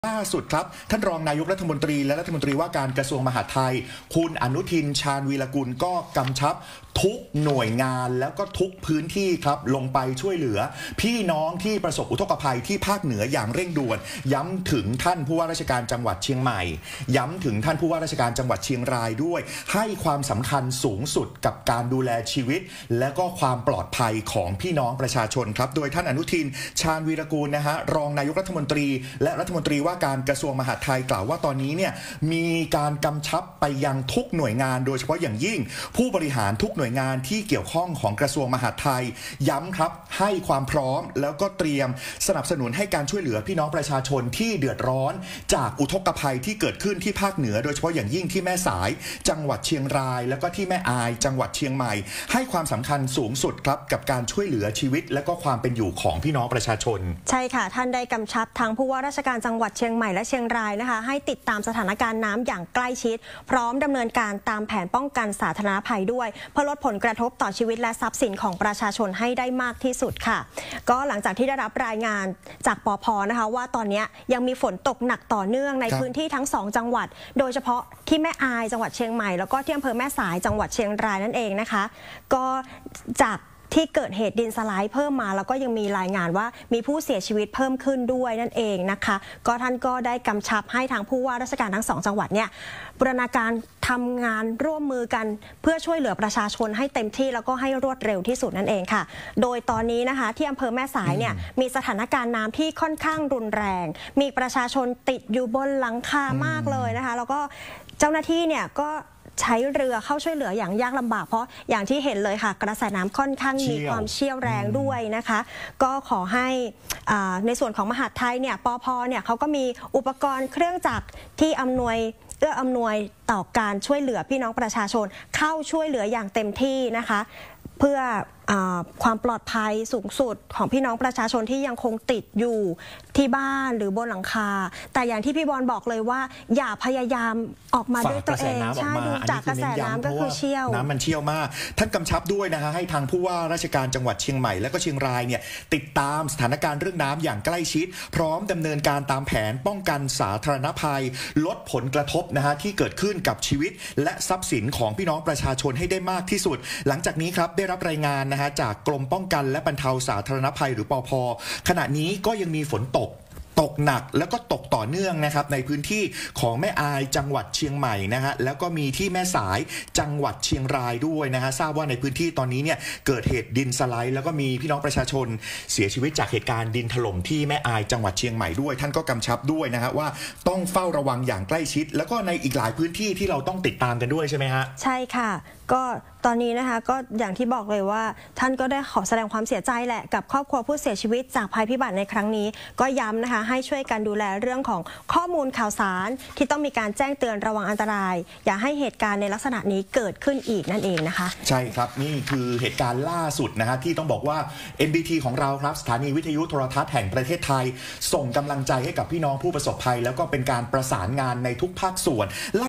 ล่าสุดครับท่านรองนายกรัฐมนตรีและรัฐมนตรีว่าการกระทรวงมหาดไทยคุณอนุทินชาญวีรกุลก็กำชับทุกหน่วยงานแล้วก็ทุกพื้นที่ครับลงไปช่วยเหลือพี่น้องที่ประสบอุทกภัยที่ภาคเหนืออย่างเร่งด่วนย้ำถึงท่านผู้ว่าราชการจังหวัดเชียงใหม่ย้ำถึงท่านผู้ว่าราชการจังหวัดเชียงรายด้วยให้ความสำคัญสูงสุดกับการดูแลชีวิตและก็ความปลอดภัยของพี่น้องประชาชนครับโดยท่านอนุทินชาญวีรกูลนะฮะรองนายกรัฐมนตรีและรัฐมนตรีว่าการกระทรวงมหาดไทยกล่าวว่าตอนนี้เนี่ยมีการกำชับไปยังทุกหน่วยงานโดยเฉพาะอย่างยิ่งผู้บริหารทุกหน่วยงานที่เกี่ยวข้องของกระทรวงมหาดไทยย้ำครับให้ความพร้อมแล้วก็เตรียมสนับสนุนให้การช่วยเหลือพี่น้องประชาชนที่เดือดร้อนจากอุทกภัยที่เกิดขึ้นที่ภาคเหนือโดยเฉพาะอย่างยิ่งที่แม่สายจังหวัดเชียงรายแล้วก็ที่แม่อายจังหวัดเชียงใหม่ให้ความสำคัญสูงสุดครับกับการช่วยเหลือชีวิตและก็ความเป็นอยู่ของพี่น้องประชาชนใช่ค่ะท่านได้กำชับทางผู้ว่าราชการจังหวัดเชียงใหม่และเชียงรายนะคะให้ติดตามสถานการณ์น้ำอย่างใกล้ชิดพร้อมดำเนินการตามแผนป้องกันสาธารณภัยด้วยเพื่อลดผลกระทบต่อชีวิตและทรัพย์สินของประชาชนให้ได้มากที่สุดค่ะก็หลังจากที่ได้รับรายงานจากปภ.นะคะว่าตอนนี้ยังมีฝนตกหนักต่อเนื่องในพื้นที่ทั้ง2จังหวัดโดยเฉพาะที่แม่อายจังหวัดเชียงใหม่แล้วก็ที่อำเภอแม่สายจังหวัดเชียงรายนั่นเองนะคะก็จากที่เกิดเหตุดินสไลด์เพิ่มมาแล้วก็ยังมีรายงานว่ามีผู้เสียชีวิตเพิ่มขึ้นด้วยนั่นเองนะคะก็ท่านก็ได้กำชับให้ทางผู้ว่าราชการทั้ง2จังหวัดเนี่ยบูรณาการทำงานร่วมมือกันเพื่อช่วยเหลือประชาชนให้เต็มที่แล้วก็ให้รวดเร็วที่สุดนั่นเองค่ะโดยตอนนี้นะคะที่อำเภอแม่สายเนี่ยมีสถานการณ์น้ำที่ค่อนข้างรุนแรงมีประชาชนติดอยู่บนหลังคามากเลยนะคะแล้วก็เจ้าหน้าที่เนี่ยก็ใช้เรือเข้าช่วยเหลืออย่างยากลำบากเพราะอย่างที่เห็นเลยค่ะกระแสน้ำค่อนข้างมีความเชี่ยวแรงด้วยนะคะก็ขอให้ในส่วนของมหาดไทยเนี่ยปภ.เนี่ยเขาก็มีอุปกรณ์เครื่องจักรที่อำนวยต่อการช่วยเหลือพี่น้องประชาชนเข้าช่วยเหลืออย่างเต็มที่นะคะเพื่อความปลอดภัยสูงสุดของพี่น้องประชาชนที่ยังคงติดอยู่ที่บ้านหรือบนหลังคาแต่อย่างที่พี่บอลบอกเลยว่าอย่าพยายามออกมาด้วยตัวเองใช่ดูจากกระแสน้ำก็คือเชี่ยวน้ำมันเชี่ยวมากท่านกำชับด้วยนะฮะให้ทางผู้ว่าราชการจังหวัดเชียงใหม่และก็เชียงรายเนี่ยติดตามสถานการณ์เรื่องน้ำอย่างใกล้ชิดพร้อมดำเนินการตามแผนป้องกันสาธารณภัยลดผลกระทบนะฮะที่เกิดขึ้นกับชีวิตและทรัพย์สินของพี่น้องประชาชนให้ได้มากที่สุดหลังจากนี้ครับได้รับรายงานนะฮะจากกรมป้องกันและบรรเทาสาธารณภัยหรือปภ.ขณะนี้ก็ยังมีฝนตกหนักแล้วก็ตกต่อเนื่องนะครับในพื้นที่ของแม่อายจังหวัดเชียงใหม่นะฮะแล้วก็มีที่แม่สายจังหวัดเชียงรายด้วยนะฮะทราบว่าในพื้นที่ตอนนี้เนี่ยเกิดเหตุดินสไลด์แล้วก็มีพี่น้องประชาชนเสียชีวิตจากเหตุการณ์ดินถล่มที่แม่อายจังหวัดเชียงใหม่ด้วยท่านก็กำชับด้วยนะฮะว่าต้องเฝ้าระวังอย่างใกล้ชิดแล้วก็ในอีกหลายพื้นที่ที่เราต้องติดตามกันด้วยใช่ไหมฮะใช่ค่ะก็ตอนนี้นะคะก็อย่างที่บอกเลยว่าท่านก็ได้ขอแสดงความเสียใจแหละกับครอบครัวผู้เสียชีวิตจากภัยพิบัติในครั้งนี้ก็ย้ำนะคะให้ช่วยกันดูแลเรื่องของข้อมูลข่าวสารที่ต้องมีการแจ้งเตือนระวังอันตรายอย่าให้เหตุการณ์ในลักษณะนี้เกิดขึ้นอีกนั่นเองนะคะใช่ครับนี่คือเหตุการณ์ล่าสุดนะฮะที่ต้องบอกว่า NBT ของเราครับสถานีวิทยุโทรทัศน์แห่งประเทศไทยส่งกำลังใจให้กับพี่น้องผู้ประสบภัยแล้วก็เป็นการประสานงานในทุกภาคส่วน